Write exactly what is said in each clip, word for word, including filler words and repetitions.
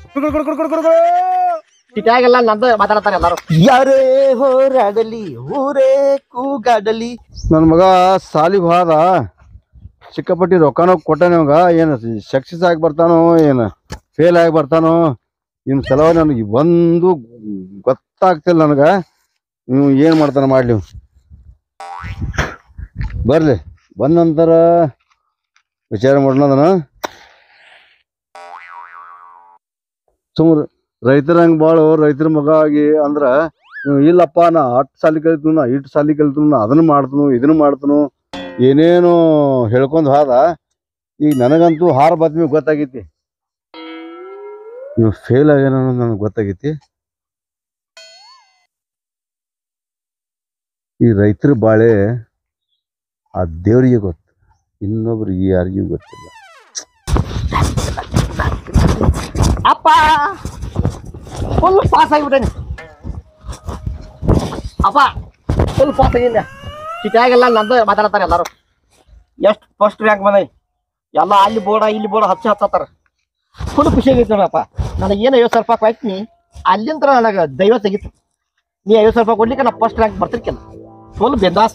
ಸಿಟಿಯಾಗೆಲ್ಲ ನಂದು ಮಾತಾಡ್ತಾರೆ ಎಲ್ಲಾರು. ಯಾರೇ ಹೋರಾಡಲಿ ಊರೇ ಕೂಗಾಡಲಿ. ನನ್ನ ಮಗ ಸಾಲಿಗೆ ಹೋದ, ಸಿಕ್ಕಾಪಟ್ಟಿ ರೊಕ್ಕನೋ ಕೊಟ್ಟಾನೆ. ಅವಾಗ ಏನು ಸಕ್ಸಸ್ ಆಗಿ ಬರ್ತಾನೋ ಏನು ಫೇಲ್ ಆಗಿ ಬರ್ತಾನೋ ಇನ್ನು ಸಲ ನನಗೆ ಒಂದು ಗೊತ್ತಾಗ್ತಿಲ್ಲ ನನಗೆ. ನೀವು ಏನು ಮಾಡ್ತಾನೆ ಮಾಡಲಿ, ಬರಲಿ ಬಂದ ನಂತರ ವಿಚಾರ ಮಾಡೋಣ. ಅದನ್ನು ಸುಮ್ರು ರೈತರ ಹಂಗೆ ಭಾಳ ರೈತರ ಮಗ ಆಗಿ ಅಂದ್ರೆ ಇಲ್ಲಪ್ಪ ನಾ ಅಷ್ಟು ಸಾಲಿ ಕಲಿತು ನಾ ಇಟ್ಟು ಸಾಲಿ ಕಲಿತು ನಾ ಅದನ್ನು ಮಾಡ್ತನು ಇದನ್ನು ಮಾಡ್ತನು ಏನೇನು ಹೇಳ್ಕೊಂಡು ಹಾದ. ಈಗ ನನಗಂತೂ ಹಾರ ಬಾತ್ಮಿ ಗೊತ್ತಾಗೈತಿ, ನೀವು ಫೇಲ್ ಆಗ್ಯಾನ ನನಗೆ ಗೊತ್ತಾಗೈತಿ. ಈ ರೈತರ ಬಾಳೆ ಆ ದೇವರಿಗೆ ಗೊತ್ತು, ಇನ್ನೊಬ್ರಿಗೆ ಯಾರಿಗೂ ಗೊತ್ತಿಲ್ಲ. ಅಪ್ಪ ಫುಲ್ ಪಾಸ್ ಆಗಿಬಿಟ್ಟೇನೆ ಅಪ್ಪ, ಫುಲ್ ಪಾಸ್ ಆಗಿಲ್ಲ. ಸಿಟಿಯಾಗೆಲ್ಲ ನಂದು ಮಾತಾಡ್ತಾರೆ ಎಲ್ಲಾರು. ಎಷ್ಟು ಫಸ್ಟ್ ರ್ಯಾಂಕ್ ಬಂದೈ ಎಲ್ಲ ಅಲ್ಲಿ ಬೋರ್ಡ ಇಲ್ಲಿ ಬೋರ್ಡ ಹಚ್ಚಿ ಹಚ್ಚತ್ತಾರ. ಫುಲ್ ಖುಷಿ ಆಗೈತಿ ನೋಡಪ್ಪ. ನನಗೆ ಏನು ಐವತ್ತು ಸಾವಿರ ರೂಪಾಯಿ ಕೊಯ್ತೀನಿ, ಅಲ್ಲಿಂದ ನನಗೆ ದೈವ ತೆಗಿತು. ನೀ ಐವತ್ತು ಸಾವಿರ ರೂಪಾಯಿ ಕೊಡ್ಲಿಕ್ಕೆ ನಾ ಫಸ್ಟ್ ರ್ಯಾಂಕ್ ಬರ್ತಿರ್ಕಿಲ್ಲ. ಫುಲ್ ಬಿಂದಾಸ್.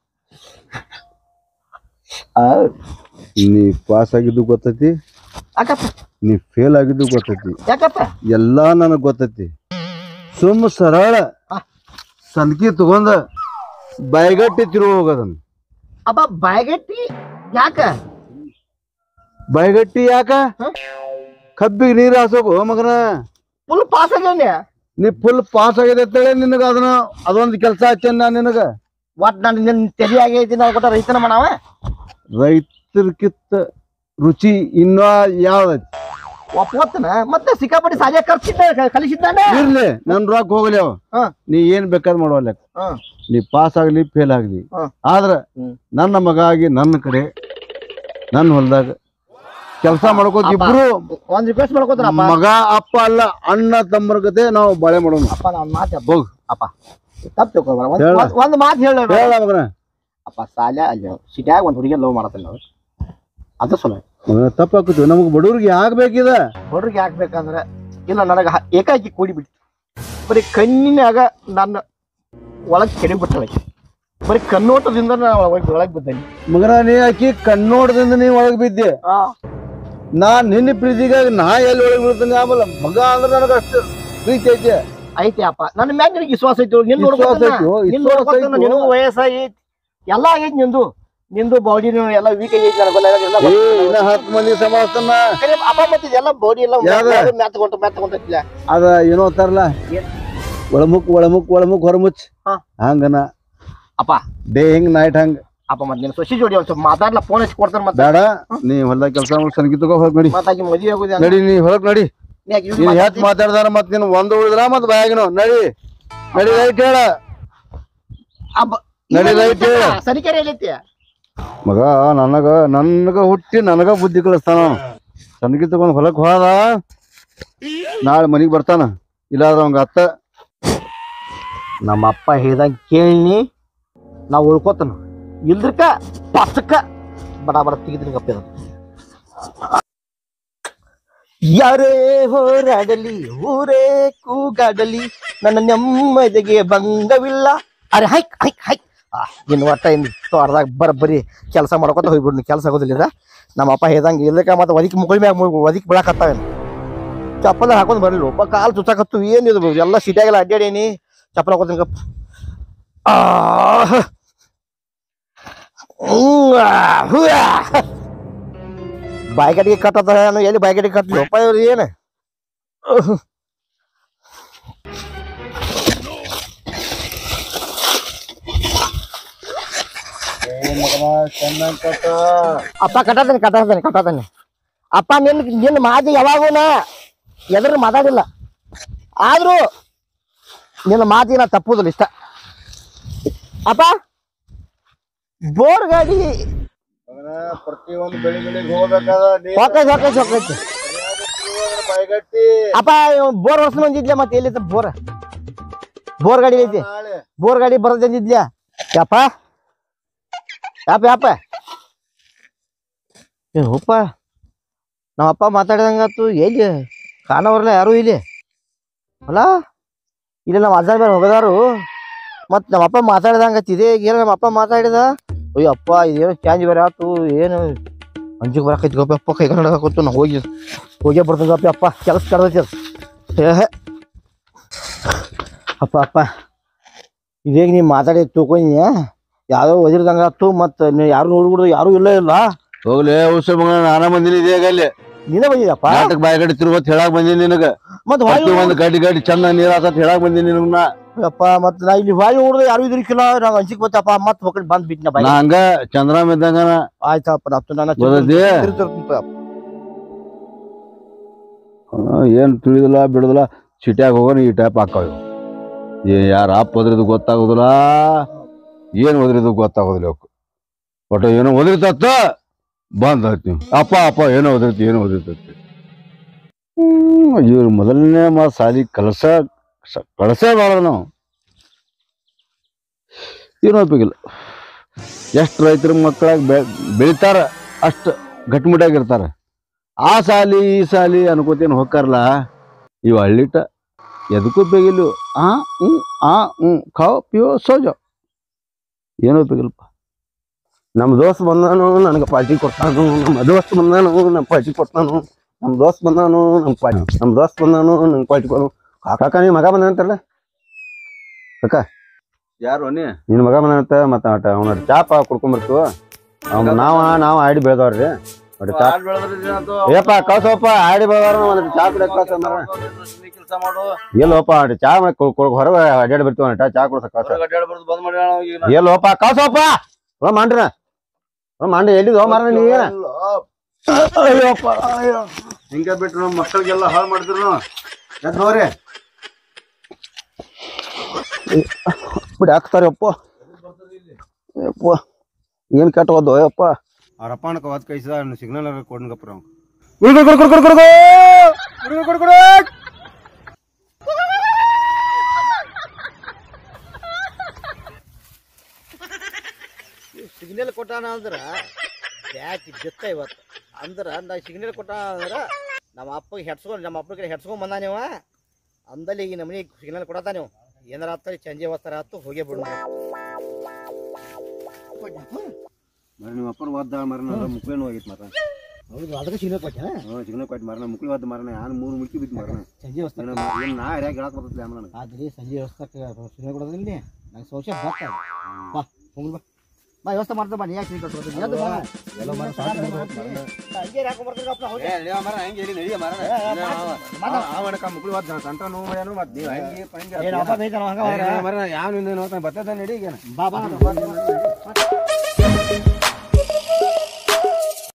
ನೀ ಪಾಸ್ ಆಗಿದ್ದು ಗೊತ್ತೈತಿ, ಯಾಕಪ್ಪ ನೀ ಫೇಲ್ ಆಗಿದ್ದು ಗೊತ್ತೈತಿ, ಯಾಕಪ್ಪ ಎಲ್ಲ ನನಗೆ ಗೊತ್ತೈತಿ. ಸುಮ್ಮ ಸರಳ ಸಂದಕಿ ತಗೊಂಡ ಬಾಯ್ಗಟ್ಟಿ ತಿರುಗಿ ಹೋಗೋದನ್ನ. ಅಪ್ಪ ಬಾಯ್ಗಟ್ಟಿ ಯಾಕ? ಬಾಯ್ಗಟ್ಟಿ ಯಾಕ? ಕಬ್ಬಿಗೆ ನೀರು ಹಾಸೋಕು ಮಗನ. ಫುಲ್ ಪಾಸ್ ಆಗ್ಯಾವ. ನೀ ಫುಲ್ ಪಾಸ್ ಆಗಿದೆ ಅಂತೇಳಿ ನಿನಗ ಅದನ್ನ ಅದೊಂದು ಕೆಲಸ ಹಚ್ಚೇನ ನಾ ನಿನಗ. ಒಟ್ ನಾನು ನಿನ್ನ ತೆಲಿ ಆಗೈತಿ ನಾವು ಕೊಟ್ಟ ರೈತನ ಮಾಡವ. ರೈತರ್ಕಿತ್ತ ರುಚಿ ಇನ್ನ ಯಾವ್ದೈತಿ? ಒಪ್ಪತ್ತನ ಮತ್ತೆ ಸಿಕ್ಕಾಪಟ್ಟಿ ಸಾಲಿಯಾಗ ಖರ್ಚಿದ್ದ ಕಲಿಸಿದ್ದಾನೆ. ಇರ್ಲಿ ನನ್ ರೊಕ್ಕ ಹೋಗ್ಲಿ ಅವ, ನೀ ಏನ್ ಬೇಕಾದ್ ಮಾಡುವಲ್ಲ. ನೀ ಪಾಸ್ ಆಗ್ಲಿ ಫೇಲ್ ಆಗ್ಲಿ, ಆದ್ರ ನನ್ನ ಮಗ ಆಗಿ ನನ್ನ ಕಡೆ ನನ್ನ ಹೊಲ್ದಾಗ ಕೆಲಸ ಮಾಡ್ಕೋತ ಇಬ್ರು ಒಂದ್ ರಿಕ್ವೆಸ್ಟ್ ಮಾಡ್ಕೋತಾರ. ಮಗ ಅಪ್ಪ ಅಲ್ಲ ಅಣ್ಣ ತಮ್ಮರ ಗತೆ ನಾವು ಬಾಳೆ ಮಾಡೋಣ. ಅಪ್ಪ ನಾವ್ ಮಾತು ಹೋಗ್ ಅಪ್ಪ, ತಪ್ಪು ತಿಳ್ಕೊಬೇಡ. ಒಂದ್ ಮಾತು ಹೇಳ ಮಗನ. ಅಪ್ಪ ಸಾಲ ಅಲ್ಲಿ ಸಿಟಿಯಾಗ ಒಂದ್ ಹುಡುಗಿ ಲವ್ ಮಾಡತ್ತಲ್ಲ ನಾವು, ಅದು ಸಲ ತಪ್ಪಾಕುತ್ತೀವಿ. ನಮಗ್ ಬಡವ್ರಿಗೆ ಆಗ್ಬೇಕಿದ. ಬಡ್ರಿಗೆ ಹಾಕ್ಬೇಕಂದ್ರೆ ಇಲ್ಲ ನನಗ ಏಕಾಕಿ ಕೂಡಿ ಬಿಟ್ಟು ಬರೀ ಕಣ್ಣಿನಾಗ ನನ್ನ ಒಳಗ್ ಕೆಡಿ ಬಿಟ್ಟಳ. ಬರೀ ಕಣ್ಣೋಟದಿಂದ ಒಳಗ್ ಬಿದ್ದೇನೆ ಮಗನ. ನೀ ಆಕಿ ಕಣ್ಣೋಟದಿಂದ ನೀ ಒಳಗ್ ಬಿದ್ದೆ. ನಾ ನಿನ್ನ ಪ್ರೀತಿಗಾಗಿ ನಾ ಎಲ್ಲಿ ಒಳಗ್ ಬೀಳ್ತೀನಿ. ಆಮೇಲೆ ಮಗ ಅಂದ್ರೆ ನನಗ ಅಷ್ಟು ಪ್ರೀತಿ ಐತೆ. ಐತಿ ಅಪ್ಪ, ನನ್ನ ಮ್ಯಾಗ ನಿನಗೆ ವಿಶ್ವಾಸ ಐತಿ. ನಿನ್ ನೋಡ್ಕೊತಾನ, ನಿನಗೂ ವಯಸ್ಸಾಗಿ ಎಲ್ಲ ಆಗೈತಿ. ನಿಂದು ನಿಂದು ಬಾಡಿ ಎಲ್ಲ ವೀಕ್ ಆಗೈತಿ. ಇನ್ನ ಹತ್ತು ಮಂದಿ ಸಮಾಸ್ತನ ಅಪ್ಪ ಮತ್ತಿದ ಎಲ್ಲ ಬಾಡಿ ಎಲ್ಲ ಮ್ಯಾತ್ಕೊಂತ ಮ್ಯಾತ್ಕೊಂತಿಲ್ಲ. ಅದ ಏನೋ ಅಂತಾರಲ್ಲ, ಒಳಮುಕ್ ಒಳಮುಕ್ ಒಳಮುಕ್ ಹೊರಮುಚ್ ಹಂಗನ ಅಪ್ಪ. ಡೇ ಹಿಂಗ್ ನೈಟ್ ಹಂಗ ಅಪ್ಪ. ಮತ್ತೆ ನೀನು ಸೊಸಿ ಜೋಡಿ ಒಂದ್ ಸ್ವಲ್ಪ ಮಾತಾಡ್ಲ, ಫೋನ್ ಹಚ್ಚಿ ಕೊಡ್ತಾರ. ಮತ್ತೆ ಬೇಡ, ನೀ ಹೊಲ್ದಾಗ ಕೆಲಸ ಸಂಗೀತ ತಗೋ ಹೊರಗ್ ನಡಿ. ಮತ್ತಾಗಿ ಮದುವೆ ಆಗುದ ನಡಿ, ನೀ ಹೊರಗ್ ನಡಿ. ನೀನ್ ಹೆಚ್ಚ ಮಾತಾಡ್ದಾರ ಮತ್ ನೀನ್ ಒಂದ್ ಉಳಿದ್ರ ಮತ್ ಬಾಯಾಗಿನ ನಡಿ ನಡಿ. ಲೈಟ್ ಹೇಳ ನಡಿ, ಲೈಟ್ ಹೇಳ. ಸರಿಕೆರೆ ಎಲ್ಲೈತಿ ಮಗ. ನನಗ ನನಗ ಹುಟ್ಟಿ ನನಗ ಬುದ್ಧಿ ಕಳಿಸ್ತಾನ. ಸಂದಗಿ ತಗೊಂಡ್ ಹೊಲಕ್ ಹೋದ, ನಾಳೆ ಮನಿಗ್ ಬರ್ತಾನ. ಇಲ್ಲಾದ್ರ ಅವಂಗ ಅತ್ತ ನಮ್ಮ ಅಪ್ಪ ಹೇಳ್ದಂಗ ಕೇಳಿ ನಾವು ಉಳ್ಕೋತಾನ. ಇಲ್ದ್ರಕ ಪಸಕ್ಕ ಬಡ ಬಡ ತೆಗಿದ್ರಿ ಗಪ್ಪ. ಯಾರೇ ಹೋರಾಡಲಿ ಊರೇ ಕೂಗಾಡಲಿ ನನ್ನ ನೆಮ್ಮದಿಗೆ ಭಂಗವಿಲ್ಲ. ಅರೆ ಹೈಕ್ ಹೈಕ್ ಹೈಕ್ ಇನ್ನು ಒಟ್ಟ ಇನ್ನು ತೋಟದಾಗ ಬರಬ್ಬರಿ ಕೆಲಸ ಮಾಡ್ಕೊತ ಹೋಗ್ಬಿಡ್ನಿ. ಕೆಲಸ ಆಗೋದಿಲ್ಲ. ನಮ್ಮ ಅಪ್ಪ ಹೇಳ್ದಂಗೆ ಇಲ್ಲಕ ಮತ್ತೆ ಒದಕ್ ಮುಗುಳಿ ಮ್ಯಾಗ ಒದಕ್ ಬಿಡಾಕತ್ತಾವೇನು. ಚಪ್ಪಲ ಹಾಕೊಂಡ್ ಬರ್ಲಿ. ಒಬ್ಬ ಕಾಲು ಚುಚ್ಚಾಕತ್ತು. ಏನಿದು ಎಲ್ಲ ಸಿಟಿಯಾಗೆಲ್ಲ ಅಡ್ಡಾಡೇನಿ. ಚಪ್ಪಲ ಹಾಕೋತೀನಿ ಗಪ್ಪ. ಬಾಯ್ಗಡಿಗೆ ಕಟ್ಟದ ಎಲ್ಲಿ ಬಾಯ್ಗಡಿಗೆ ಕಟ್ಟಲಿ ಒಪ್ಪ ಇವ್ರು ಏನು. ಅಪ್ಪ ಕಟ್ಟತೇನೆ ಕಟ್ಟತೇನೆ ಕಟ್ಟತೇನೆ ಅಪ್ಪ. ನಿನ್ ನಿನ್ನ ಮಾತು ಯಾವಾಗೂನ ಎದ್ರ ಮಾತಾಡಿಲ್ಲ, ಆದ್ರೂ ನಿನ್ನ ಮಾತಿನ ತಪ್ಪುದಿಲ್ಲ ಇಷ್ಟ ಅಪ್ಪ. ಬೋರ್ ಗಾಡಿ ಪ್ರತಿಯೊಂದು ಬೆಳಿಗ್ಗೆ ಹೋಗ್ಬೇಕಾದ ಅಪ್ಪ. ಬೋರ್ ವರ್ಷ ಬಂದಿದ್ಲೆ ಮತ್ತೆ ಎಲ್ಲಿದ್ದ ಬೋರ್ ಬೋರ್ ಗಾಡಿ ಐತಿ. ಬೋರ್ ಗಾಡಿ ಬರೋದಂದಿದ್ಲ್ಯಾ ಯಪ್ಪ ಯಪ್ಪ ಯಪ್ಪ. ಏನಪ್ಪ ನಮ್ಮ ಅಪ್ಪ ಮಾತಾಡಿದಂಗಾತು. ಎಲ್ಲಿ ಕಾಣವ್ರಲ್ಲ ಯಾರು ಇಲ್ಲಿ ಅಲ್ಲ ಇಲ್ಲಿ ನಮ್ಮ ಅಜ್ಜ ಮೇಲೆ ಹೋಗದಾರು ಮತ್ ನಮ್ಮ ಅಪ್ಪ ಮಾತಾಡಿದಂಗತ್ತಿದೆ ಈಗ ಏನೋ ನಮ್ಮ ಅಪ್ಪ ಮಾತಾಡಿದ ಅಯ್ಯೋ ಅಪ್ಪ ಇದೇನು ಚೇಂಜ್ ಬೇರೆ ಆತು ಏನು ಅಂಜಿಗೆ ಬರಕೈತಿ ಗಪ್ಪ ಅಪ್ಪ ಕೈ ಕನ್ನಡಕತ್ತು ನಾ ಹೋಗಿ ಹೋಗೇ ಬರ್ತದೆ ಗಪ್ಪ ಅಪ್ಪ ಕೆಲಸ ಕಡ್ದೈತಿ ಅದು ಏ ಅಪ್ಪ ಅಪ್ಪ ಇದೇಗ ನೀ ಮಾತಾಡಿ ತಗೊಂಡಿ ಯಾವ್ದೋ ಒದಿರ್ದಂಗ ಆತು ಮತ್ ಯಾರು ನೋಡ್ಬಿಡುದು ಯಾರು ಇಲ್ಲ ಇಲ್ಲ ಹೋಗ್ಲಿ ಔಷಧ ಮಗ ನಾನ ಬಂದಿನಿ ಇದೇಗ ಅಲ್ಲಿ ನೀನೇ ಬಂದಿದಪ್ಪ ನಾಟಕ ಬಾಯಿ ಗಡಿ ತಿರುವತ್ ಹೇಳಾಕ್ ಬಂದಿನಿ ನಿನಗ ಮತ್ ಒಂದ್ ಗಡಿ ಗಡಿ ಚಂದ ನೀರ್ ಆತತ್ ಹೇಳಾಕ್ ಬಂದಿನಿ ನಿನಗ ಅಪ್ಪ ಮತ್ ನಾ ಇಲ್ಲಿ ಬಾಯಿ ನೋಡಿದ್ರೆ ಯಾರು ಇದ್ರಿಕಿಲ್ಲ ನಂಗೆ ಅಂಜಿಕ್ ಬತ್ತಪ್ಪ ಮತ್ ಹೊಕ್ಕಡಿ ಬಂದ್ ಬಿಟ್ನ ಬಾಯಿ ನಾ ಹಂಗ ಚಂದ್ರಾಮ ಇದ್ದಂಗ ಆಯ್ತಪ್ಪ ನಾ ನಾನು ಏನ್ ತಿಳಿದಿಲ್ಲ ಬಿಡುದಿಲ್ಲ ಸಿಟ್ಯಾಗ ಹೋಗೋಣ ಈ ಟೈಪ್ ಹಾಕಾವ್ ಏ ಯಾರ ಅಪ್ಪ ಹೋದ್ರಿದು ಗೊತ್ತಾಗೋದಿಲ್ಲ ಏನ್ ಹೋದ್ರಿದು ಗೊತ್ತಾಗೋದಿಲ್ಲ ಅವಕ್ಕೆ ಒಟ್ಟ ಏನೋ ಓದಿರ್ತತ್ತ ಬಂದ್ ಆಯ್ತು ಅಪ್ಪ ಅಪ್ಪ ಏನೋ ಓದಿರ್ತಿ ಏನೋ ಓದಿರ್ತತಿ ಹ್ಮ್ ಇವ್ರು ಮೊದಲನೇ ಮಾ ಸಾಲಿ ಕಲಸ ಕಳಸೇ ಬಾಳ ನಾವು ಏನೋ ಒಪ್ಪಿಗಿಲ್ಲ ಎಷ್ಟು ರೈತರ ಮಕ್ಕಳಾಗಿ ಬೆ ಬೆಳಿತಾರ ಅಷ್ಟು ಗಟ್ಟಿಮುಟ್ಟಾಗಿರ್ತಾರ ಆ ಸಾಲಿ ಈ ಸಾಲಿ ಅನ್ಕೋತೇನು ಹೋಗ್ತಾರಲ್ಲ ಇವು ಹಳ್ಳಿಟ ಎದಕ್ಕೂ ಬೇಗಿಲ್ಲ ಆ ಹ್ಞೂ ಆ ಹ್ಞೂ ಖಾವ್ ಪಿಯೋ ಸೋಜೋ ಏನೋ ಬೇಕಿಲ್ಲಪ್ಪ ನಮ್ಮ ದೋಸ್ತ್ ಬಂದಾನು ನನಗೆ ಪಾರ್ಟಿ ಕೊಡ್ತಾನು ನಮ್ಮ ದೋಸ್ತ್ ಬಂದಾನು ನಮ್ಮ ಪಾರ್ಟಿ ಕೊಡ್ತಾನು ನಮ್ಮ ದೋಸ್ತ್ ಬಂದಾನು ನಮ್ಮ ಪಾರ್ಟಿ ನಮ್ಮ ದೋಸ್ತ್ ಬಂದಾನು ನಂಗೆ ಪಾರ್ಟಿ ಕೊಡು ಕಾಕ ನೀ ಮಗ ಬಂದ ಅಂತಲ್ಲ ಕಾಕ ಯಾರು ನೀ ನಿನ್ನ ಮಗ ಬಂದ ಅಂತ ಮತ್ತೆ ಆಟ ಅವನ ಚಾಪ ಕುಡ್ಕೊಂಬರ್ತು ಅವ್ನು ನಾವ ನಾವು ಆಡಿ ಬೆಳೆದವ್ರಿ ಒಟ್ಟು ಚಾ ಏಪ್ಪ ಕಳ್ಸೋಪ್ಪ ಆಡಿ ಬೆಳೆದವ್ರ ಒಂದು ಚಾ ಕುಡಿಯಕ್ಕೆ ಕಳ್ಸ ಎಲ್ಲೋಪ ಅಡಿ ಚಾ ಹೊರಗೆ ಅಡ್ಡಾಡಿ ಬರ್ತೀವ ಅಟ ಚಾ ಕುಡ್ಸ ಕಳ್ಸ ಎಲ್ಲೋಪ ಕಳ್ಸೋಪ್ಪ ಹೋ ಮಾಡ್ರಿ ಹೋ ಮಾಡ್ರಿ ಎಲ್ಲಿದ್ ಹೋ ಮಾರ ನೀ ಹಿಂಗ ಬಿಟ್ರು ನಮ್ಮ ಮಕ್ಕಳಿಗೆಲ್ಲ ಹಾಳು ಮಾಡಿದ್ರು ನೋಡ್ರಿ ಬಿಡಿ ಹಾಕ್ತಾರೆ ಅಪ್ಪ ಅಪ್ಪ ಏನ್ ಕೆಟ್ಟ ಹೋದ ಅಪ್ಪ ಅವ್ರಪ್ಪ ಅನ್ಕ ಹೊತ್ ಕೈಸಿದ ಸಿಗ್ನಲ್ ಕೊಡ್ನಗಪ್ಪ ಸಿಗ್ನಲ್ ಕೊಟ್ಟಾನ ಅಂದ್ರ ಬ್ಯಾಕ್ ಜೊತ್ತ ಇವತ್ತು ಅಂದ್ರ ನಾ ಸಿಗ್ನಲ್ ಕೊಟ್ಟ ಅಂದ್ರ ನಮ್ಮ ಅಪ್ಪಗೆ ಹೆಡ್ಸ್ಕೊಂಡ್ ನಮ್ಮ ಅಪ್ಪ ಕಡೆ ಹೆಡ್ಸ್ಕೊಂಡ್ ಬಂದ ನೀವ ಅಂದಲ್ಲಿ ಈಗ ನಮ್ಮನೆ ಸಿಗ್ನಲ್ ಕೊಡತ್ತ ನೀವು ಏನಾರ ಆಗ್ತಾರೆ ಚಂಜೆ ಹೋಗ್ತಾರ ಆತು ಹೋಗೇ ಬಿಡು ನಿಮ್ಮ ಅಪ್ಪನ ಒದ್ದ ಮರಣ ಮುಕ್ಳೇನು ಹೋಗಿತ್ತು ಮರ ಹೌದು ಅದಕ್ಕೆ ಸಿಗ್ನಲ್ ಕೊಟ್ಟ ಹ್ಞೂ ಸಿಗ್ನಲ್ ಕೊಟ್ಟು ಮರಣ ಮುಕ್ಳಿ ಒದ್ದ ಮರಣ ಯಾರು ಮೂರು ಮುಲ್ಕಿ ಬಿದ್ದು ಮರಣ ಸಂಜೆ ಹೊಸ್ತಾರ ನಾ ಯಾಕೆ ಹೇಳಕ್ ಬರ್ತದೆ ಅಮ್ಮ ನನಗೆ ಆದ್ರಿ ಸಂಜೆ ಹೊಸ್ತಾಕ ಸಿಗ್ನಲ್ ಕೊಡೋದಿಲ್ಲ ನಂಗೆ ಸೌಖ್ಯ ಬರ್ತಾ ಬಾ ಹೋಗ್ಲಿ ಬಾ ಬಾ ವ್ಯವಸ್ಥೆ ಮಾಡ್ತಾ ಬಾ ನೀ ಯಾಕೆ ಸಿಗ್ನಲ್ ಕೊಡ್ತೀನಿ ಅದು ಬಾ ಎಲ್ಲ ಮರ ಹಂಗೆ ಹಾಕೊಂಡ್ಬರ್ತೀರಪ್ಪ ಹಂಗೆ ಹೇಳಿ ನಡಿಯ ಮರಣ ಮುಕ್ಳಿ ಒದ್ದ ಸಂಟ ನೋವು ಮಾಡ್ಯಾನು ಮತ್ತೆ ನೀವು ಹಂಗೆ ಹಂಗೆ ಏನಪ್ಪ ಬೇಕಲ್ಲ ಹಂಗ ಮರ ಯಾವ ನಿಂದ ನೋಡ್ತಾನೆ ಬರ್ತದ ನಡಿ ಈಗ ಬಾ ಬಾ